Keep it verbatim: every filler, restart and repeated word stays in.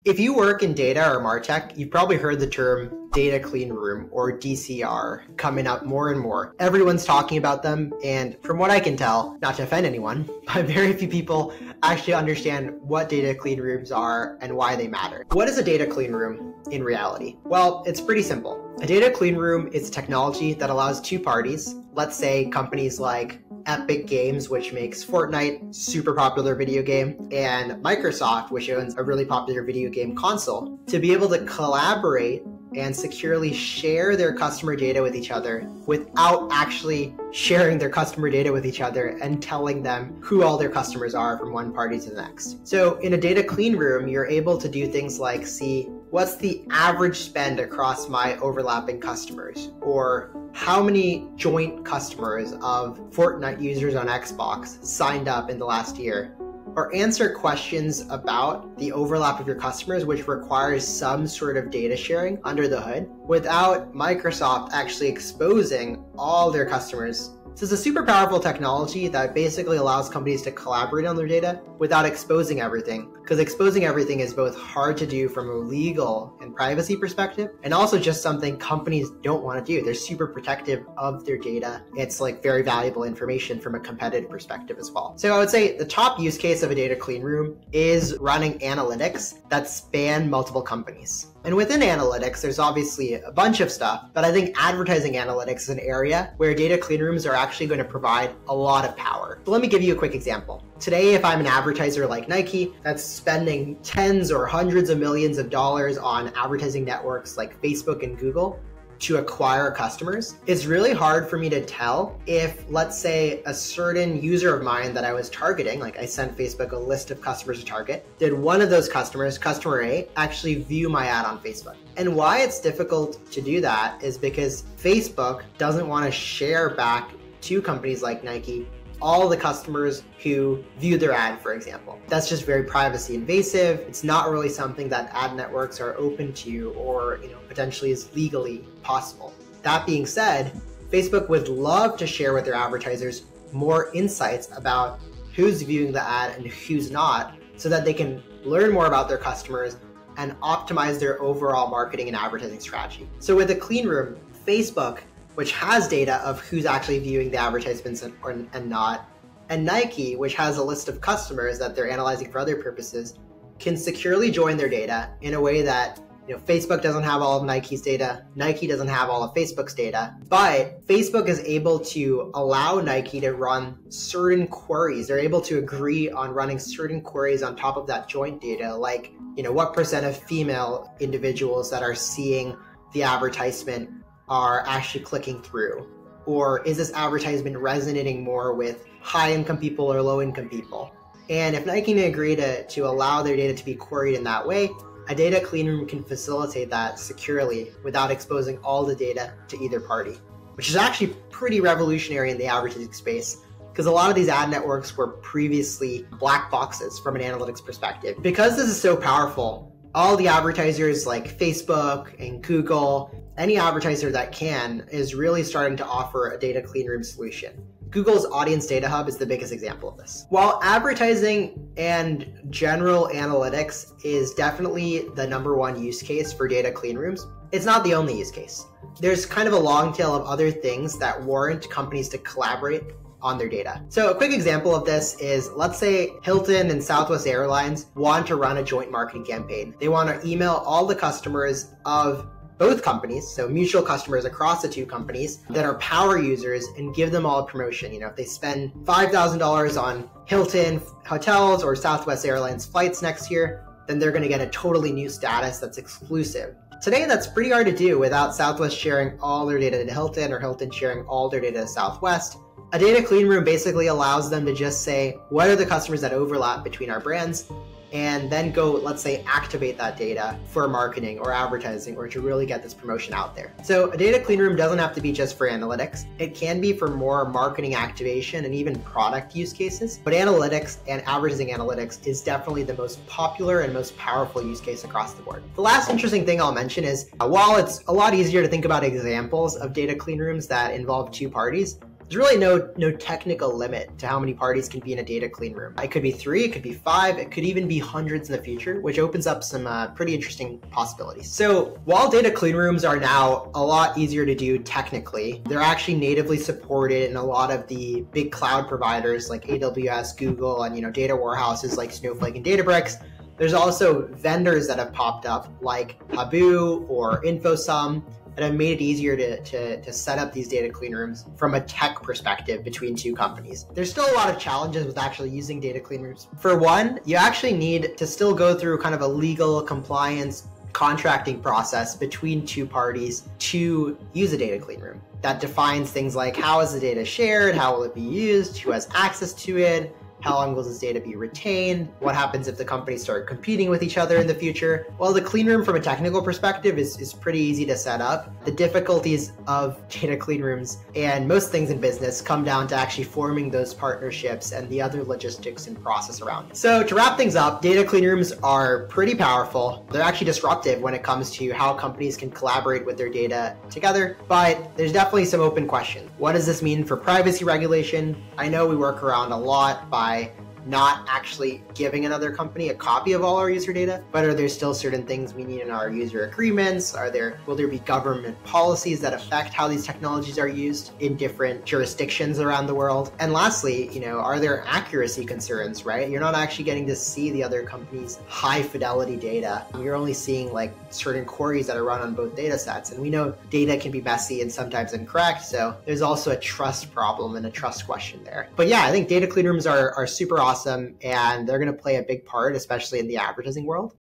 If you work in data or MarTech, you've probably heard the term data clean room or D C R coming up more and more. Everyone's talking about them, and from what I can tell, not to offend anyone, but very few people actually understand what data clean rooms are and why they matter. What is a data clean room in reality? Well, it's pretty simple. A data clean room is technology that allows two parties, let's say companies like Epic Games, which makes Fortnite, super popular video game, and Microsoft, which owns a really popular video game console, to be able to collaborate and securely share their customer data with each other without actually sharing their customer data with each other and telling them who all their customers are from one party to the next. So in a data clean room, you're able to do things like see what's the average spend across my overlapping customers, or how many joint customers of Fortnite users on Xbox signed up in the last year, or answer questions about the overlap of your customers, which requires some sort of data sharing under the hood without Microsoft actually exposing all their customers. So it's a super powerful technology that basically allows companies to collaborate on their data without exposing everything, because exposing everything is both hard to do from a legal and privacy perspective, and also just something companies don't want to do. They're super protective of their data. It's like very valuable information from a competitive perspective as well. So I would say the top use case of a data clean room is running analytics that span multiple companies. And within analytics, there's obviously a bunch of stuff, but I think advertising analytics is an area where data clean rooms are actually going to provide a lot of power. So let me give you a quick example. Today, if I'm an advertiser like Nike that's spending tens or hundreds of millions of dollars on advertising networks like Facebook and Google to acquire customers, it's really hard for me to tell if, let's say, a certain user of mine that I was targeting, like I sent Facebook a list of customers to target, did one of those customers, customer A, actually view my ad on Facebook. And why it's difficult to do that is because Facebook doesn't want to share back to companies like Nike all the customers who view their ad, for example. That's just very privacy invasive. It's not really something that ad networks are open to or, you know, potentially is legally possible. That being said, Facebook would love to share with their advertisers more insights about who's viewing the ad and who's not, so that they can learn more about their customers and optimize their overall marketing and advertising strategy. So with a clean room, Facebook, which has data of who's actually viewing the advertisements and, or, and not, and Nike, which has a list of customers that they're analyzing for other purposes, can securely join their data in a way that, you know, Facebook doesn't have all of Nike's data, Nike doesn't have all of Facebook's data, but Facebook is able to allow Nike to run certain queries. They're able to agree on running certain queries on top of that joint data, like, you know, what percent of female individuals that are seeing the advertisement are actually clicking through? Or is this advertisement resonating more with high-income people or low-income people? And if Nike can agree to, to allow their data to be queried in that way, a data clean room can facilitate that securely without exposing all the data to either party, which is actually pretty revolutionary in the advertising space, because a lot of these ad networks were previously black boxes from an analytics perspective. Because this is so powerful, all the advertisers like Facebook and Google, any advertiser that can, is really starting to offer a data clean room solution. Google's Audience Data Hub is the biggest example of this. While advertising and general analytics is definitely the number one use case for data clean rooms, it's not the only use case. There's kind of a long tail of other things that warrant companies to collaborate on their data. So a quick example of this is, let's say Hilton and Southwest Airlines want to run a joint marketing campaign. They want to email all the customers of both companies, so mutual customers across the two companies that are power users, and give them all a promotion. You know, if they spend five thousand dollars on Hilton hotels or Southwest Airlines flights next year, then they're going to get a totally new status that's exclusive. Today, that's pretty hard to do without Southwest sharing all their data to Hilton or Hilton sharing all their data to Southwest. A data clean room basically allows them to just say, what are the customers that overlap between our brands? And then go, let's say, activate that data for marketing or advertising, or to really get this promotion out there. So a data clean room doesn't have to be just for analytics. It can be for more marketing activation and even product use cases. But analytics and advertising analytics is definitely the most popular and most powerful use case across the board. The last interesting thing I'll mention is, uh, while it's a lot easier to think about examples of data clean rooms that involve two parties, there's really no no technical limit to how many parties can be in a data clean room. It could be three, it could be five, it could even be hundreds in the future, which opens up some uh, pretty interesting possibilities. So while data clean rooms are now a lot easier to do technically, they're actually natively supported in a lot of the big cloud providers like A W S, Google, and you know data warehouses like Snowflake and Databricks. There's also vendors that have popped up like Habu or InfoSum that have made it easier to, to, to set up these data clean rooms from a tech perspective between two companies. There's still a lot of challenges with actually using data clean rooms. For one, you actually need to still go through kind of a legal compliance contracting process between two parties to use a data clean room. That defines things like how is the data shared, how will it be used, who has access to it, how long will this data be retained? What happens if the companies start competing with each other in the future? Well, the clean room from a technical perspective is, is pretty easy to set up. The difficulties of data clean rooms and most things in business come down to actually forming those partnerships and the other logistics and process around it. So to wrap things up, data clean rooms are pretty powerful. They're actually disruptive when it comes to how companies can collaborate with their data together, but there's definitely some open questions. What does this mean for privacy regulation? I know we work around a lot by by not actually giving another company a copy of all our user data, but are there still certain things we need in our user agreements? Are there, will there be government policies that affect how these technologies are used in different jurisdictions around the world? And lastly, you know, are there accuracy concerns, right? You're not actually getting to see the other company's high fidelity data. You're only seeing like certain queries that are run on both data sets. And we know data can be messy and sometimes incorrect. So there's also a trust problem and a trust question there. But yeah, I think data clean rooms are, are super awesome and they're going to play a big part, especially in the advertising world.